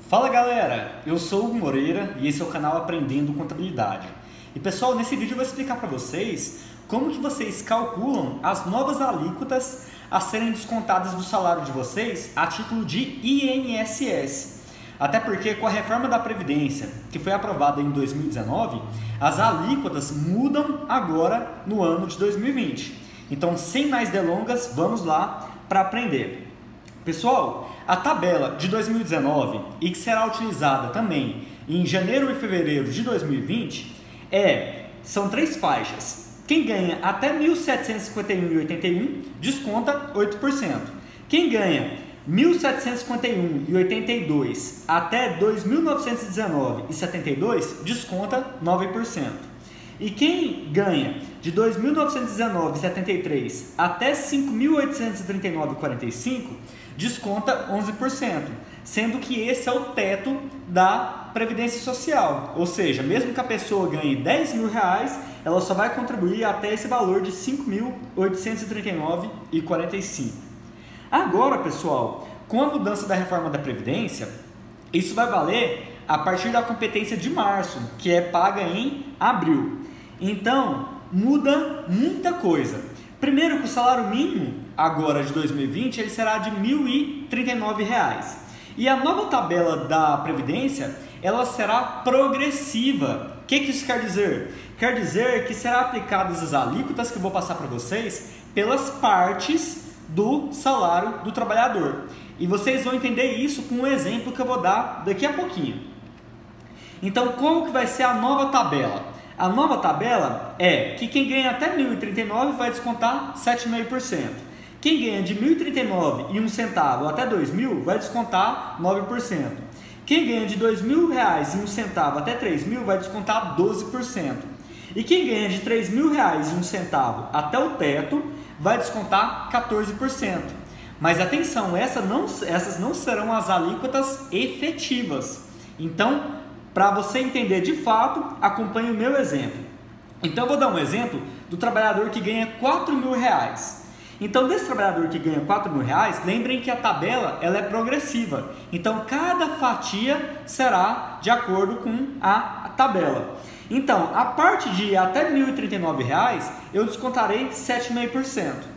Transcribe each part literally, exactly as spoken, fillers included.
Fala galera, eu sou o Hugo Moreira e esse é o canal Aprendendo Contabilidade. E pessoal, nesse vídeo eu vou explicar para vocês como que vocês calculam as novas alíquotas a serem descontadas do salário de vocês a título de I N S S. Até porque com a reforma da Previdência, que foi aprovada em dois mil e dezenove, as alíquotas mudam agora no ano de dois mil e vinte. Então, sem mais delongas, vamos lá para aprender. Pessoal, a tabela de dois mil e dezenove e que será utilizada também em janeiro e fevereiro de dois mil e vinte é, são três faixas. Quem ganha até mil setecentos e cinquenta e um vírgula oitenta e um desconta oito por cento. Quem ganha mil setecentos e cinquenta e um vírgula oitenta e dois até dois mil novecentos e dezenove vírgula setenta e dois desconta nove por cento. E quem ganha de dois mil novecentos e dezenove vírgula setenta e três até cinco mil oitocentos e trinta e nove vírgula quarenta e cinco desconta onze por cento, sendo que esse é o teto da Previdência Social. Ou seja, mesmo que a pessoa ganhe dez mil reais, ela só vai contribuir até esse valor de cinco mil oitocentos e trinta e nove vírgula quarenta e cinco. Agora, pessoal, com a mudança da reforma da Previdência, isso vai valer a partir da competência de março, que é paga em abril. Então, muda muita coisa. Primeiro, que o salário mínimo agora de dois mil e vinte ele será de mil e trinta e nove reais. E a nova tabela da Previdência ela será progressiva. O que, que isso quer dizer? Quer dizer que será aplicadas as alíquotas que eu vou passar para vocês pelas partes do salário do trabalhador. E vocês vão entender isso com um exemplo que eu vou dar daqui a pouquinho. Então, como que vai ser a nova tabela? A nova tabela é que quem ganha até mil e trinta e nove vai descontar sete vírgula cinco por cento. Quem ganha de mil e trinta e nove e um centavo até dois mil vai descontar nove por cento. Quem ganha de dois mil reais e um centavo até três mil vai descontar doze por cento. E quem ganha de três mil reais e um centavo até o teto vai descontar quatorze por cento. Mas atenção, essa não, essas não serão as alíquotas efetivas. Então, para você entender de fato, acompanhe o meu exemplo. Então, eu vou dar um exemplo do trabalhador que ganha quatro mil reais. Então, desse trabalhador que ganha quatro mil reais, lembrem que a tabela ela é progressiva. Então, cada fatia será de acordo com a tabela. Então, a parte de até mil e trinta e nove reais, eu descontarei sete vírgula cinco por cento.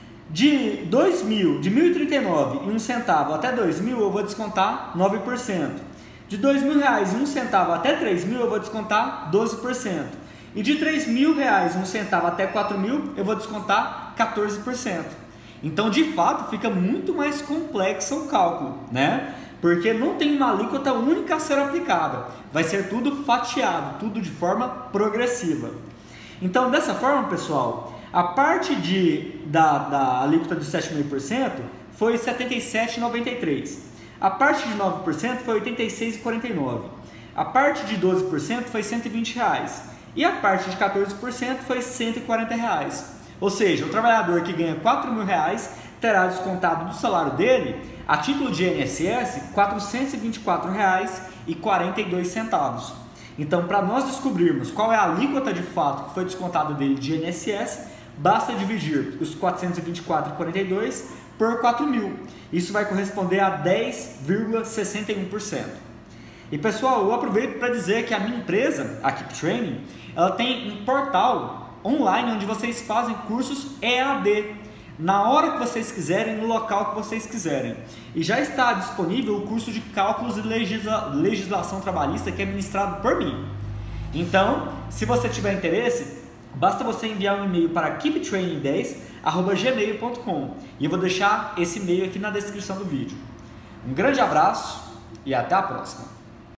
De dois mil, de mil e trinta e nove e um centavo até dois mil, eu vou descontar nove por cento. De dois mil reais e um centavo até três mil, eu vou descontar doze por cento. E de três mil reais e um centavo até quatro mil, eu vou descontar quatorze por cento. Então, de fato, fica muito mais complexo o cálculo, né? Porque não tem uma alíquota única a ser aplicada. Vai ser tudo fatiado, tudo de forma progressiva. Então, dessa forma, pessoal, a parte de, da, da alíquota de sete vírgula cinco por cento foi setenta e sete vírgula noventa e três por cento. A parte de nove por cento foi oitenta e seis vírgula quarenta e nove por cento. A parte de doze por cento foi cento e vinte reais. E a parte de quatorze por cento foi cento e quarenta reais. Ou seja, o trabalhador que ganha quatro mil reais terá descontado do salário dele, a título de I N S S, quatrocentos e vinte e quatro reais e quarenta e dois centavos. Então, para nós descobrirmos qual é a alíquota de fato que foi descontada dele de I N S S, basta dividir os quatrocentos e vinte e quatro vírgula quarenta e dois por quatro mil. Isso vai corresponder a dez vírgula sessenta e um por cento. E pessoal, eu aproveito para dizer que a minha empresa, a Keep Training, ela tem um portal online onde vocês fazem cursos E A D, na hora que vocês quiserem, no local que vocês quiserem. E já está disponível o curso de cálculos e legisla legislação trabalhista que é ministrado por mim. Então, se você tiver interesse, basta você enviar um e-mail para keep training dez arroba gmail ponto com e eu vou deixar esse e-mail aqui na descrição do vídeo. Um grande abraço e até a próxima!